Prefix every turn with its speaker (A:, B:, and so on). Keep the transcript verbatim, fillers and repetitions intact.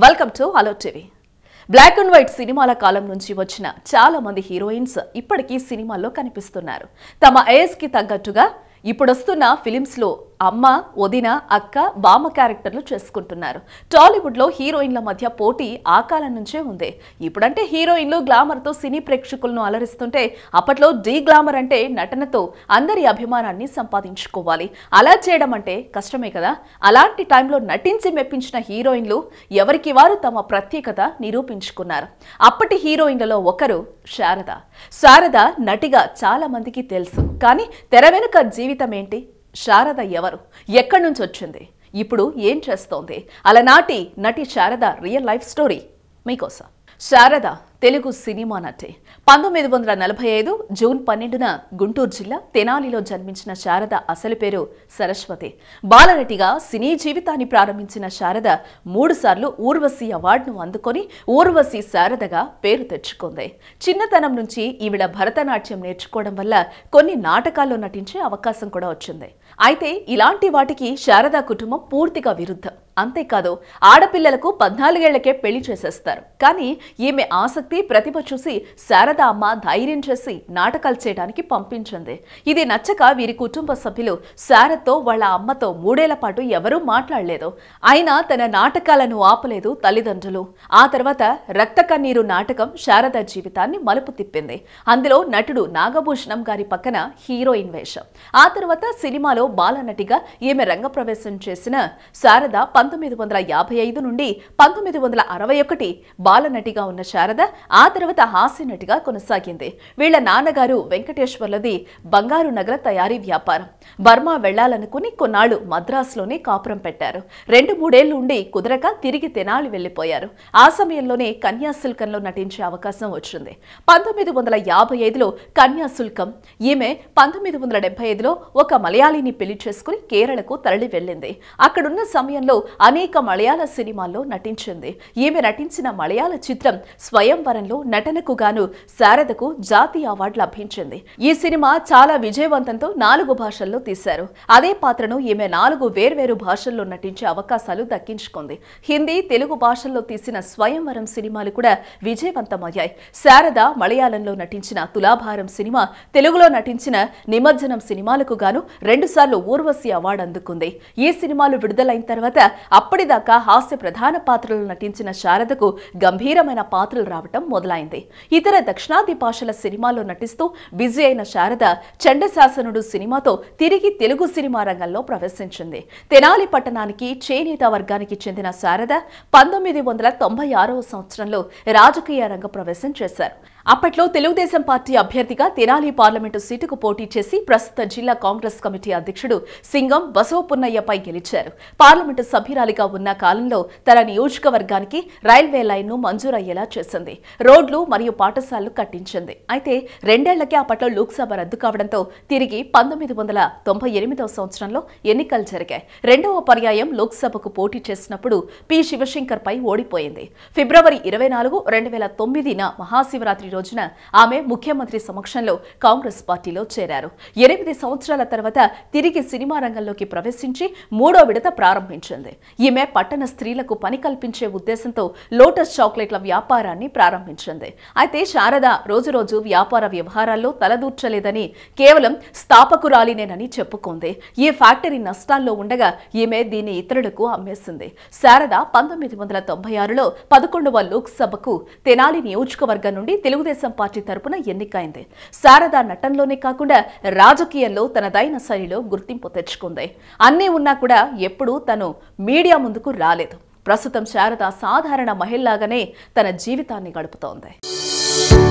A: Welcome to hello TV. Black and white సినిమాల కాలం నుంచి వచ్చిన చాలా మంది హీరోయిన్స్ ఇప్పటికీ సినిమాల్లో కనిపిస్తున్నారు. తమ ఏజ్ కి తగ్గట్టుగా ఇప్పుడొస్తున్న ఫిలిమ్స్ లో అమ్మ, వదిన, అక్క, బామ్మ క్యారెక్టర్లు చేసుకుంటున్నారు. టాలీవుడ్ లో హీరోయిన్ల మధ్య పోటీ ఆ కాలం నుంచే ఉంది. ఇప్పుడంటే హీరోయిన్లు గ్లామర్ తో సినీ ప్రేక్షకులను అలరిస్తుంటే, అప్పట్లో డీ గ్లామర్ అంటే నటనతో అందరి అభిమానాన్ని సంపాదించుకోవాలి. అలా చేయడం అంటే కష్టమే కదా. అలాంటి టైంలో నటించి మెప్పించిన హీరోయిన్లు ఎవరికి వారు తమ ప్రత్యేకత నిరూపించుకున్నారు. అప్పటి హీరోయిన్లలో ఒకరు శారద. శారద నటిగా చాలా మందికి తెలుసు, కానీ తెర వెనుక జీవితం ఏంటి? శారద ఎవరు? ఎక్కడి నుంచి వచ్చింది? ఇప్పుడు ఏం చేస్తోంది? అలనాటి నటి శారద రియల్ లైఫ్ స్టోరీ మీకోసం. శారద తెలుగు సినిమా నటి. పంతొమ్మిది వందల నలభై ఐదు జూన్ పన్నెండున గుంటూరు జిల్లా తెనాలిలో జన్మించిన శారద అసలు పేరు సరస్వతి. బాలనటిగా సినీ జీవితాన్ని ప్రారంభించిన శారద మూడు సార్లు ఊర్వశి అవార్డును అందుకొని ఊర్వశి శారదగా పేరు తెచ్చుకుంది. చిన్నతనం నుంచి ఈవిడ భరతనాట్యం నేర్చుకోవడం వల్ల కొన్ని నాటకాల్లో నటించే అవకాశం కూడా వచ్చింది. అయితే ఇలాంటి వాటికి శారద కుటుంబం పూర్తిగా విరుద్ధం. అంతేకాదు, ఆడపిల్లలకు పద్నాలుగేళ్లకే పెళ్లి చేసేస్తారు. కానీ ఈమె ఆసక్తి, ప్రతిభ చూసి శారద అమ్మ ధైర్యం చేసి నాటకాలు చేయడానికి పంపించింది. ఇది నచ్చక వీరి కుటుంబ సభ్యులు శారదతో వాళ్ళ అమ్మతో మూడేళ్ల పాటు ఎవరూ మాట్లాడలేదు. అయినా తన నాటకాలను ఆపలేదు తల్లిదండ్రులు. ఆ తర్వాత రక్త కన్నీరు నాటకం శారద జీవితాన్ని మలుపు తిప్పింది. అందులో నటుడు నాగభూషణం గారి పక్కన హీరోయిన్ వేషం. ఆ తర్వాత సినిమాలో బాలనటిగా ఈమె రంగప్రవేశం చేసిన శారద పంతొమ్మిది వందల యాభై ఐదు నుండి పంతొమ్మిది వందల అరవై ఒకటి బాలనటిగా ఉన్న శారద ఆ తర్వాత హాస్య నటిగా కొనసాగింది. వీళ్ల నాన్నగారు వెంకటేశ్వర్లది బంగారు నగల తయారీ వ్యాపారం. బర్మా వెళ్లాలనుకుని కొన్నాళ్లు మద్రాసులోనే కాపురం పెట్టారు. రెండు మూడేళ్లు ఉండి కుదరక తిరిగి తెనాలి వెళ్లిపోయారు. ఆ సమయంలోనే కన్యాశుల్కంలో నటించే అవకాశం వచ్చింది. పంతొమ్మిది వందల యాభై ఐదులో కన్యాశుల్కం ఈమె పంతొమ్మిది వందల డెబ్బై ఐదులో ఒక మలయాళీని పెళ్లి చేసుకుని కేరళకు తరలి వెళ్లింది. అక్కడున్న సమయంలో అనేక మలయాళ సినిమాల్లో నటించింది. ఈమె నటించిన మలయాళ చిత్రం స్వయంవరంలో నటనకు గాను శారదకు జాతీయ అవార్డు లభించింది. ఈ సినిమా చాలా విజయవంతంతో నాలుగు భాషల్లో తీశారు. అదే పాత్రను ఈమె నాలుగు వేర్వేరు భాషల్లో నటించే అవకాశాలు దక్కించుకుంది. హిందీ, తెలుగు భాషల్లో తీసిన స్వయంవరం సినిమాలు కూడా విజయవంతమయ్యాయి. శారద మలయాళంలో నటించిన తులాభారం సినిమా, తెలుగులో నటించిన నిమజ్జనం సినిమాలకు గాను రెండుసార్లు ఊర్వశి అవార్డు అందుకుంది. ఈ సినిమాలు విడుదలైన తర్వాత అప్పటిదాకా హాస్య ప్రధాన పాత్రలు నటించిన శారదకు గంభీరమైన పాత్రలు రావటం మొదలైంది. ఇతర దక్షిణాది భాషల సినిమాల్లో నటిస్తూ బిజీ అయిన శారద చండశాసనుడు సినిమాతో తిరిగి తెలుగు సినిమా రంగంలో ప్రవేశించింది. తెనాలి పట్టణానికి చేనేత వర్గానికి చెందిన శారద పంతొమ్మిది వందల తొంభై ఆరవ సంవత్సరంలో రాజకీయ రంగ ప్రవేశం చేశారు. అప్పట్లో తెలుగుదేశం పార్టీ అభ్యర్థిగా తెనాలి పార్లమెంటు సీటుకు పోటీ చేసి ప్రస్తుత జిల్లా కాంగ్రెస్ కమిటీ అధ్యక్షుడు సింగం బసవపున్నయ్యపై గెలిచారు. పార్లమెంటు సభ్యురాలిగా ఉన్న కాలంలో తన నియోజకవర్గానికి రైల్వే లైన్ ను మంజూరయ్యేలా చేసింది. రోడ్లు మరియు పాఠశాలలు కట్టించింది. అయితే రెండేళ్లకే అప్పట్లో లోక్సభ రద్దు కావడంతో తిరిగి పంతొమ్మిది వందల తొంభై ఎనిమిదవ సంవత్సరంలో ఎన్నికలు జరిగాయి. రెండవ పర్యాయం లోక్సభకు పోటీ చేసినప్పుడు పి శివశంకర్ పై ఓడిపోయింది. ఫిబ్రవరి ఇరవై నాలుగు రెండు వేల తొమ్మిదిన మహాశివరాత్రి రోజున ఆమె ముఖ్యమంత్రి సమక్షంలో కాంగ్రెస్ పార్టీలో చేరారు. ఎనిమిది సంవత్సరాల తర్వాత తిరిగి సినిమా రంగంలోకి ప్రవేశించి మూడో విడత ప్రారంభించింది. ఈమె పట్టణ స్త్రీలకు పని కల్పించే ఉద్దేశంతో లోటస్ చాక్లెట్ల వ్యాపారాన్ని ప్రారంభించింది. అయితే శారద రోజు రోజు వ్యాపార వ్యవహారాల్లో తలదూర్చలేదని, కేవలం స్థాపకురాలినేనని చెప్పుకుంది. ఈ ఫ్యాక్టరీ నష్టాల్లో ఉండగా ఈమె దీన్ని ఇతరులకు అమ్మేసింది. శారద పంతొమ్మిది వందల తొంభై ఆరులో పదకొండవ లోక్సభకు తెనాలి నియోజకవర్గం నుండి తెలుగుదేశం పార్టీ తరపున ఎన్నికైంది. శారద నటనలోనే కాకుండా రాజకీయంలో తనదైన శైలిలో గుర్తింపు తెచ్చుకుంది. అన్నీ ఉన్నా కూడా ఎప్పుడూ తను మీడియా ముందుకు రాలేదు. ప్రస్తుతం శారద సాధారణ మహిళలాగానే తన జీవితాన్ని గడుపుతోంది.